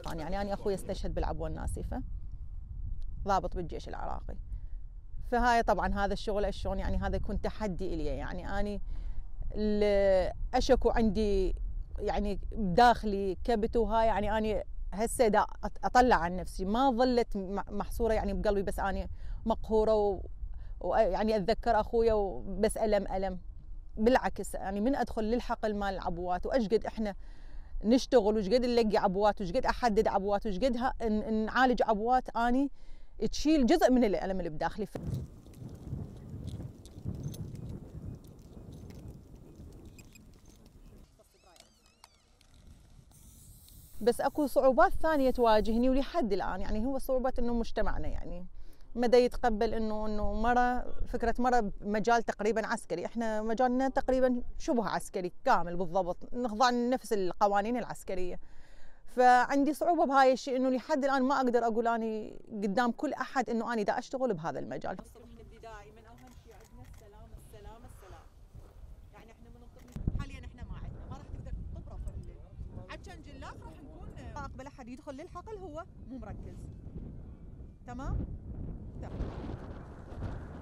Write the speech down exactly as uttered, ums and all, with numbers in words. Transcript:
كان يعني أنا أخوي استشهد بالعبوة الناسفة، ضابط بالجيش العراقي. فهاي طبعا هذا الشغل شلون يعني هذا يكون تحدي إلي، يعني أنا أشكو عندي يعني بداخلي كبت وهاي، يعني أنا هسه دا أطلع عن نفسي، ما ظلت محصورة يعني بقلبي بس أنا مقهورة ويعني أتذكر أخويا وبس ألم ألم. بالعكس يعني من أدخل للحقل مال العبوات وأشقد إحنا نشتغل وشقد نلقي عبوات وشقد أحدد عبوات وشقد نعالج عبوات، أني تشيل جزء من الألم اللي بداخلي. بس اكو صعوبات ثانيه تواجهني ولحد الان، يعني هو صعوبه انه مجتمعنا يعني مدى يتقبل انه انه مره فكره مره بمجال تقريبا عسكري، احنا مجالنا تقريبا شبه عسكري كامل بالضبط، نخضع لنفس القوانين العسكريه. فعندي صعوبه بهاي الشيء، انه لحد الان ما اقدر اقول اني قدام كل احد انه اني دا اشتغل بهذا المجال. الصبح نبدي دائما اهم شيء عندنا السلام السلام السلام، يعني احنا من حاليا احنا ما عندنا، ما راح تقدر تطبره في الليل عشان جلاف راح نكون ما اقبل احد يدخل للحقل هو مو مركز. تمام؟ تمام.